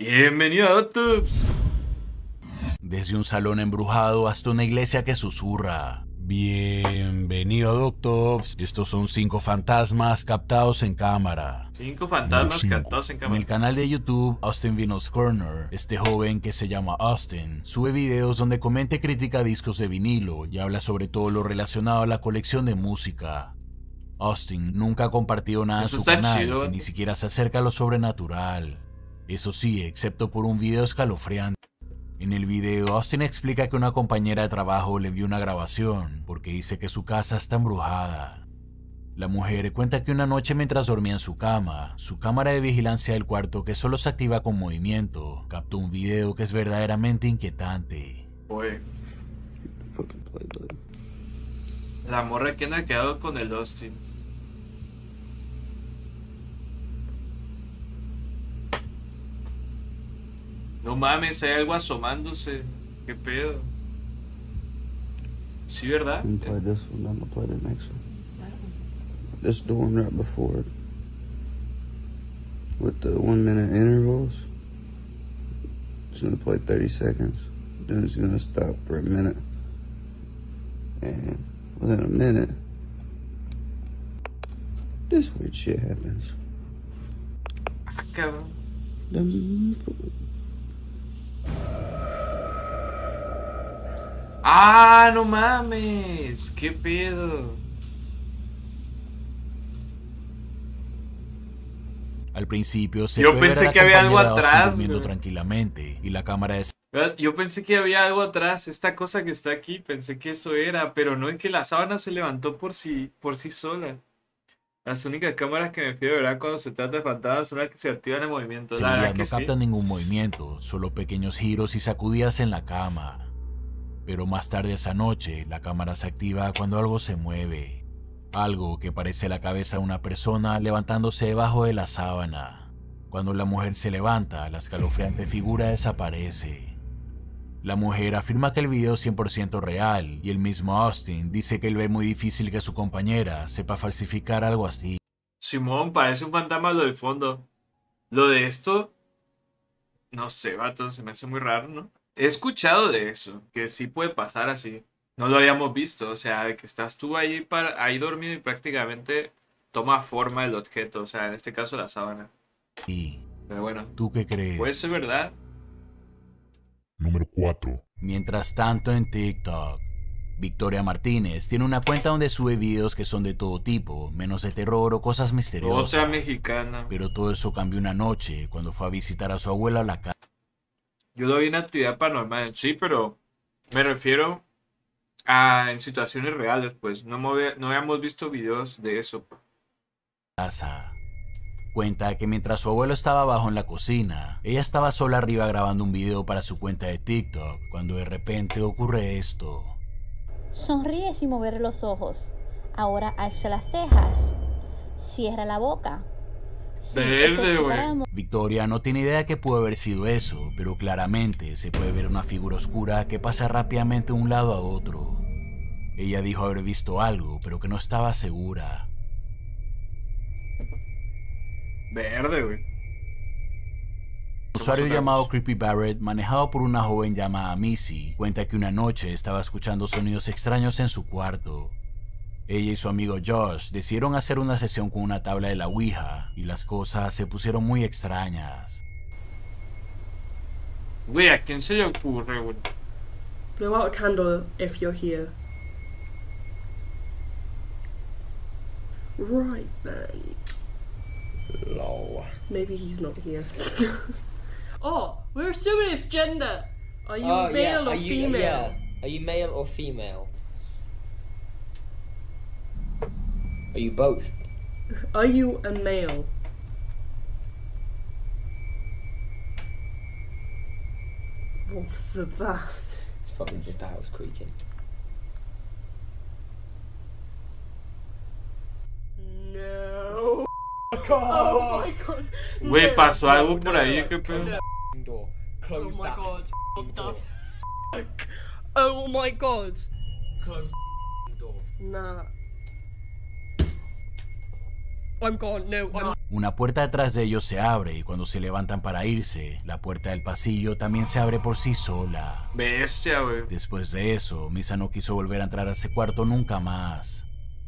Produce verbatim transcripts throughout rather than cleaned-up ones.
Bienvenido a Doctubs. Desde un salón embrujado hasta una iglesia que susurra. Bienvenido a Doctubs. Estos son cinco fantasmas captados en cámara. Cinco fantasmas cinco. captados en En cámara. el canal de YouTube Austin Vinos Corner, este joven que se llama Austin sube videos donde comenta y critica discos de vinilo y habla sobre todo lo relacionado a la colección de música. Austin nunca ha compartido nada Eso en su está canal chido. que ni siquiera se acerca a lo sobrenatural. Eso sí, excepto por un video escalofriante. En el video, Austin explica que una compañera de trabajo le envió una grabación porque dice que su casa está embrujada. La mujer cuenta que una noche mientras dormía en su cama, su cámara de vigilancia del cuarto, que solo se activa con movimiento, captó un video que es verdaderamente inquietante. Oye, la morra que anda quedado con el Austin. No mames, hay algo asomándose. ¿Qué pedo? Sí, ¿verdad? I'm gonna play this one, I'm gonna play the next one. This the one right before it. With the one minute intervals. It's gonna play thirty seconds. Then it's gonna stop for a minute. And within a minute, this weird shit happens. Ah, cabrón. Dum- Ah, no mames. ¿Qué pedo? Al principio se Yo puede ver pensé a la que había algo compañera de Austin atrás, durmiendo güey. tranquilamente y la cámara de ¿Verdad? Yo pensé que había algo atrás. Esta cosa que está aquí, pensé que eso era. Pero no es que la sábana se levantó por sí, por sí sola. Las únicas cámaras que me fío de verdad cuando se trata de fantasmas son las que se activan en movimiento. La seguridad verdad no que capta sí. ningún movimiento, solo pequeños giros y sacudidas en la cama. Pero más tarde esa noche, la cámara se activa cuando algo se mueve. Algo que parece la cabeza de una persona levantándose debajo de la sábana. Cuando la mujer se levanta, la escalofriante figura desaparece. La mujer afirma que el video es cien por ciento real y el mismo Austin dice que él ve muy difícil que su compañera sepa falsificar algo así. Simón, parece un fantasma lo del fondo. Lo de esto, no sé, vato, se me hace muy raro, ¿no? He escuchado de eso, que sí puede pasar así. No lo habíamos visto, o sea, de que estás tú ahí, para, ahí dormido y prácticamente toma forma el objeto, o sea, en este caso la sábana. Pero bueno, ¿Tú qué crees? puede ser verdad. Número cuatro. Mientras tanto en TikTok, Victoria Martínez tiene una cuenta donde sube videos que son de todo tipo, menos de terror o cosas misteriosas. Otra mexicana. Pero todo eso cambió una noche cuando fue a visitar a su abuela a la casa. Yo lo vi en actividad paranormal, sí, pero me refiero a en situaciones reales, pues no, me había- no habíamos visto videos de eso. Cuenta que mientras su abuelo estaba abajo en la cocina, ella estaba sola arriba grabando un video para su cuenta de TikTok, cuando de repente ocurre esto. Sonríe sin mover los ojos. Ahora alza las cejas. Cierra la boca. Sí, Verde, esa es tu güey. cara de mo- Victoria no tiene idea de qué puede haber sido eso, pero claramente se puede ver una figura oscura que pasa rápidamente de un lado a otro. Ella dijo haber visto algo, pero que no estaba segura. Verde, güey. Un usuario Somos llamado otakus. Creepy Barrett, manejado por una joven llamada Missy, cuenta que una noche estaba escuchando sonidos extraños en su cuarto. Ella y su amigo Josh decidieron hacer una sesión con una tabla de la Ouija y las cosas se pusieron muy extrañas. Güey, ¿a quién se le ocurre, güey? Blow out a candle if you're here. Right then. Lol. Maybe he's not here. Oh, we're assuming it's gender. Are you Oh, male yeah. or Are you, female? yeah. Are you male or female? Are you both? Are you a male? What was that? It's probably just a house creaking. No. Oh, Oh my god. Güey, no. pasó algo No, por no, ahí, no. qué pedo. F***ing door. Oh Close my that god. f***ing What the door. fuck? Oh my god. Close the f***ing door. Nah. I'm gone. No, I'm. Una puerta detrás de ellos se abre y cuando se levantan para irse, la puerta del pasillo también se abre por sí sola. Bestia, güey. Después de eso, Misa no quiso volver a entrar a ese cuarto nunca más.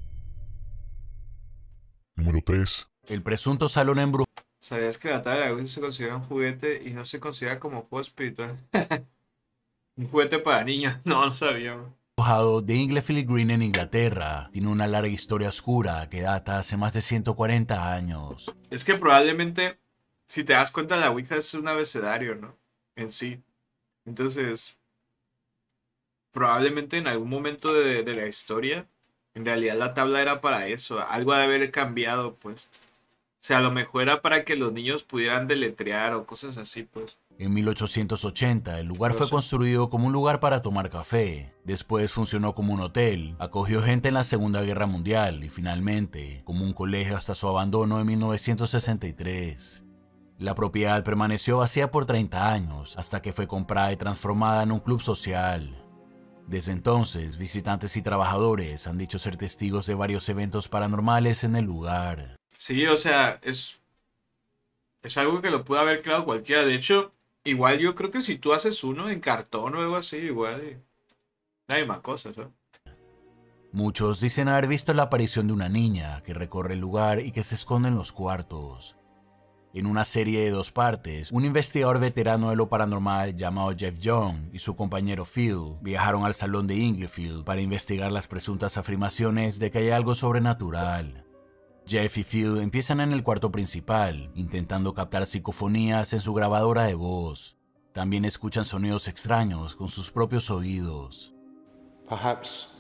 Número tres. El presunto salón embrujado ¿Sabías que la tabla de la Ouija se considera un juguete y no se considera como juego espiritual? Un juguete para niños. No, no sabía, güey. de Inglefield Green en Inglaterra tiene una larga historia oscura que data hace más de ciento cuarenta años. Es que probablemente, si te das cuenta, la Ouija es un abecedario, ¿no? En sí. Entonces, probablemente en algún momento de, de la historia, en realidad la tabla era para eso. Algo ha de haber cambiado, pues. O sea, a lo mejor era para que los niños pudieran deletrear o cosas así, pues. En mil ochocientos ochenta, el lugar No fue sé. construido como un lugar para tomar café. Después funcionó como un hotel, acogió gente en la Segunda Guerra Mundial y finalmente como un colegio hasta su abandono en mil novecientos sesenta y tres. La propiedad permaneció vacía por treinta años hasta que fue comprada y transformada en un club social. Desde entonces, visitantes y trabajadores han dicho ser testigos de varios eventos paranormales en el lugar. Sí, o sea, es, es algo que lo puede haber creado cualquiera. De hecho, igual yo creo que si tú haces uno en cartón o algo así, igual y- no hay más cosas, ¿no? Muchos dicen haber visto la aparición de una niña que recorre el lugar y que se esconde en los cuartos. En una serie de dos partes, un investigador veterano de lo paranormal llamado Jeff Young y su compañero Phil viajaron al salón de Inglefield para investigar las presuntas afirmaciones de que hay algo sobrenatural. Jeff y Phil empiezan en el cuarto principal, intentando captar psicofonías en su grabadora de voz. También escuchan sonidos extraños con sus propios oídos. Perhaps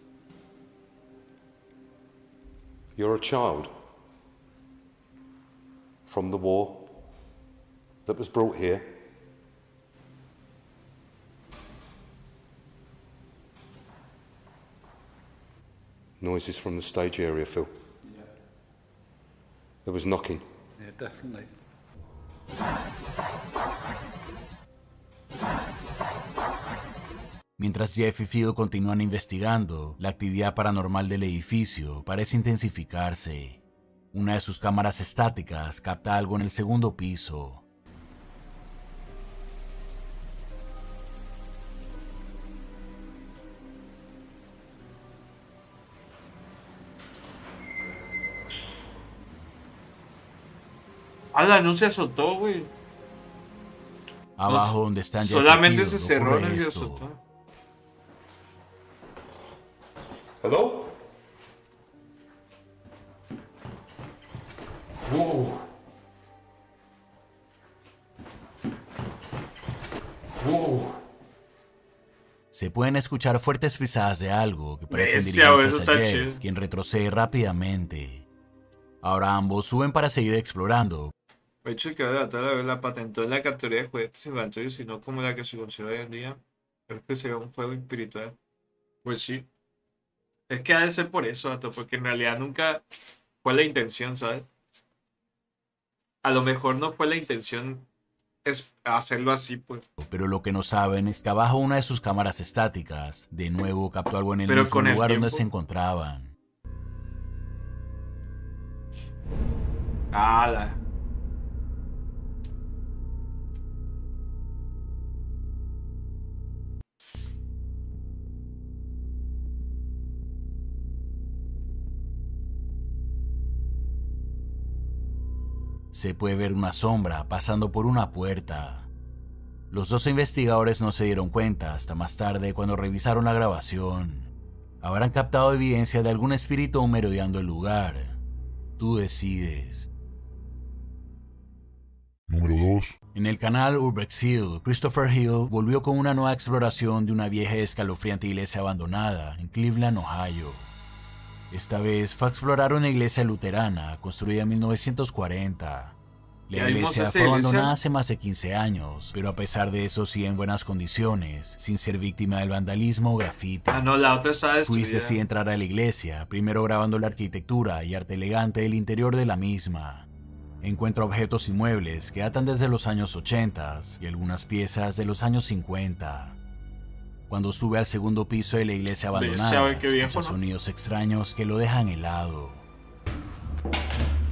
you're a child from the war that was brought here. Noises from the stage area, Phil. Yeah, There was knocking. yeah, definitely. Mientras Jeff y Phil continúan investigando, la actividad paranormal del edificio parece intensificarse. Una de sus cámaras estáticas capta algo en el segundo piso. ¡Hala! No se azotó, güey. Abajo Pues, donde están Jeff solamente y Phil, se cerró, ocurre no se esto. azotó. Hello? Whoa. Whoa. Se pueden escuchar fuertes pisadas de algo que parecen Bestia, güey, dirigirse eso hacia está Jeff, chido. quien retrocede rápidamente. Ahora ambos suben para seguir explorando, El hecho de que la tabla la patentó en la categoría de juguetes infantiles, sino como la que se considera hoy en día, es que sería un juego espiritual. Pues sí. Es que ha de ser por eso, vato, porque en realidad nunca fue la intención, ¿sabes? A lo mejor no fue la intención es hacerlo así, pues. pero lo que no saben es que abajo una de sus cámaras estáticas de nuevo captó algo en el Pero mismo con el lugar donde tiempo. se encontraban. ¡Hala! Se puede ver una sombra pasando por una puerta. Los dos investigadores no se dieron cuenta hasta más tarde cuando revisaron la grabación. Habrán captado evidencia de algún espíritu merodeando el lugar. Tú decides. Número dos. En el canal Urbex Hill, Christopher Hill volvió con una nueva exploración de una vieja y escalofriante iglesia abandonada en Cleveland, Ohio. Esta vez fue a explorar una iglesia luterana construida en mil novecientos cuarenta. La ¿Ya vimos iglesia esa fue iglesia? abandonada hace más de quince años, pero a pesar de eso sigue en buenas condiciones, sin ser víctima del vandalismo o grafitis. Ah, no, la otra estaba Chris destruida. decide entrar a la iglesia, primero grabando la arquitectura y arte elegante del interior de la misma. Encuentra objetos y muebles que datan desde los años ochenta y algunas piezas de los años cincuenta. Cuando sube al segundo piso de la iglesia Bestia, abandonada, güey, qué viejo, escucha ¿no? sonidos extraños que lo dejan helado.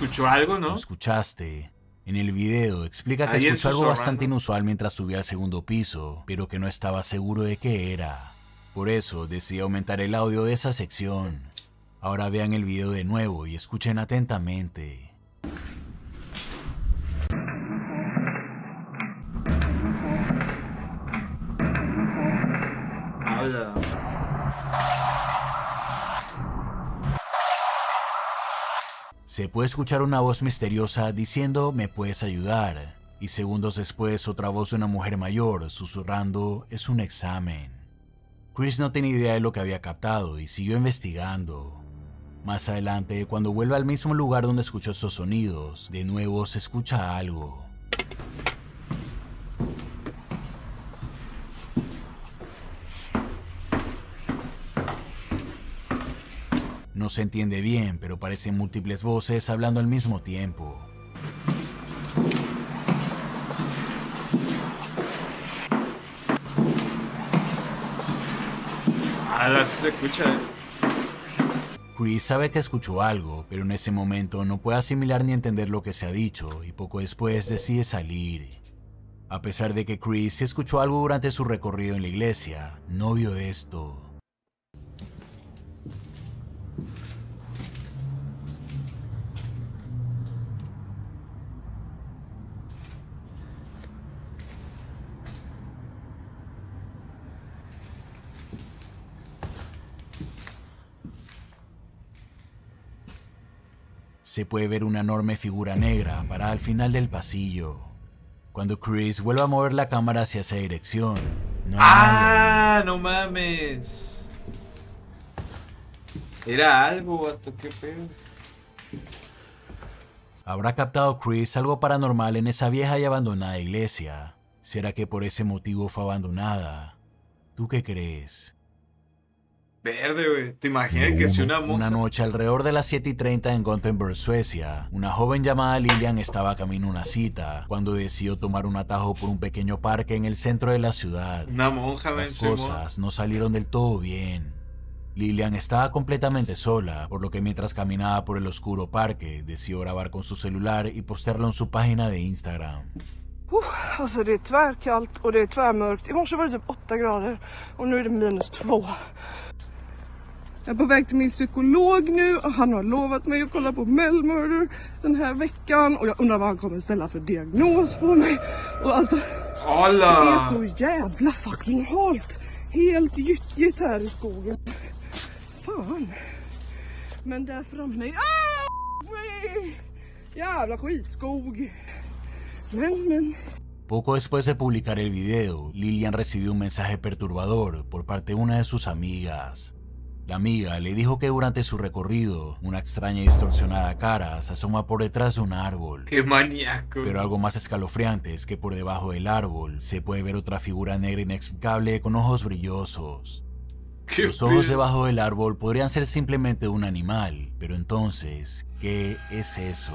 escuchó algo, ¿no? Lo escuchaste. En el video explica que Alguien escuchó algo susurrando. bastante inusual mientras subía al segundo piso, pero que no estaba seguro de qué era. Por eso decidió aumentar el audio de esa sección. Ahora vean el video de nuevo y escuchen atentamente. Habla. Se puede escuchar una voz misteriosa diciendo "me puedes ayudar", y segundos después otra voz de una mujer mayor susurrando "es un examen". Chris no tenía idea de lo que había captado y siguió investigando. Más adelante, cuando vuelve al mismo lugar donde escuchó esos sonidos, de nuevo se escucha algo. No se entiende bien, pero parecen múltiples voces hablando al mismo tiempo. Habla, sí se escucha, ¿eh? Chris sabe que escuchó algo, pero en ese momento no puede asimilar ni entender lo que se ha dicho y poco después decide salir. A pesar de que Chris sí escuchó algo durante su recorrido en la iglesia, no vio esto. Se puede ver una enorme figura negra parada al final del pasillo. Cuando Chris vuelve a mover la cámara hacia esa dirección, no hay ¡Ah! ¡No mames! Era algo, vato, qué pedo. ¿Habrá captado Chris algo paranormal en esa vieja y abandonada iglesia? ¿Será que por ese motivo fue abandonada? ¿Tú qué crees? Verde, güey. ¿Te imaginas que si una monja... Una noche alrededor de las siete y treinta en Gothenburg, Suecia, una joven llamada Lilian estaba camino a una cita cuando decidió tomar un atajo por un pequeño parque en el centro de la ciudad. Una monja, Las ven, cosas no salieron del todo bien. Lilian estaba completamente sola, por lo que mientras caminaba por el oscuro parque, decidió grabar con su celular y postearlo en su página de Instagram. Uh, alltså det är tvärkallt och det är tvärmörkt. I morse var det typ åtta grader och nu är det minus två. Jag är på väg till min psykolog nu och han har lovat mig att kolla på Mel Murder den här veckan och jag undrar vad han kommer ställa för diagnos på mig. Och alltså, Hola. det är så jävla fucking halt. Helt gyttjigt här i skogen. Fan. Men där framme... Ah! Jävla skitskog. Men, men... Poco después de publicar el video, Lilian recibió un mensaje perturbador por parte de una de sus amigas. La amiga le dijo que durante su recorrido, una extraña y distorsionada cara se asoma por detrás de un árbol. ¡Qué maníaco! Pero algo más escalofriante es que por debajo del árbol se puede ver otra figura negra inexplicable con ojos brillosos. Los ojos debajo del árbol podrían ser simplemente un animal, pero entonces, ¿qué es eso?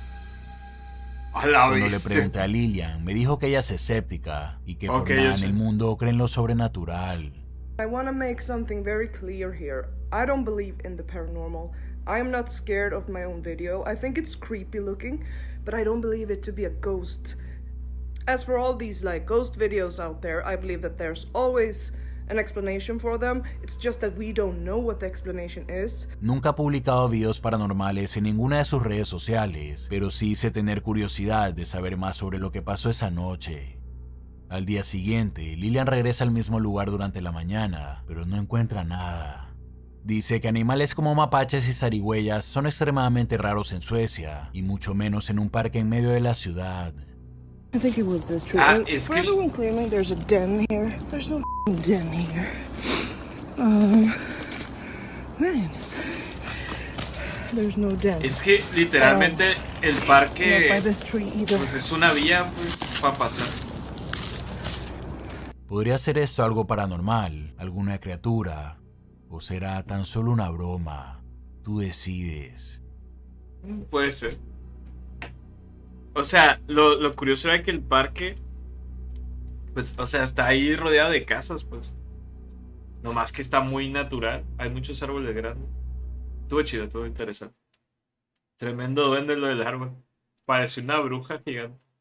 A la Cuando le bestia. pregunté a Lilian, me dijo que ella es escéptica y que por Ok, nada yo en sé. el mundo cree en lo sobrenatural. I want to make something very clear here. I don't believe in the paranormal. I am not scared of my own video. I think it's creepy looking, but I don't believe it to be a ghost. As for all these like ghost videos out there, I believe that there's always an explanation for them. It's just that we don't know what the explanation is. Nunca ha publicado videos paranormales en ninguna de sus redes sociales, pero sí hice tener curiosidad de saber más sobre lo que pasó esa noche. Al día siguiente, Lilian regresa al mismo lugar durante la mañana, pero no encuentra nada. Dice que animales como mapaches y zarigüeyas son extremadamente raros en Suecia, y mucho menos en un parque en medio de la ciudad. I think it was this tree. Ah, And es for que- everyone claiming there's a den here, there's no f***ing den here. Um, man, there's no den. Es que literalmente el parque Not by this tree either. pues es una vía pues para pasar. ¿Podría ser esto algo paranormal, alguna criatura? ¿O será tan solo una broma? Tú decides. Mm, Puede ser. O sea, lo, lo curioso era que el parque, pues, o sea, está ahí rodeado de casas, pues. Nomás que está muy natural. Hay muchos árboles grandes. Estuvo chido, estuvo interesante. Tremendo duende lo del árbol. Parece una bruja gigante.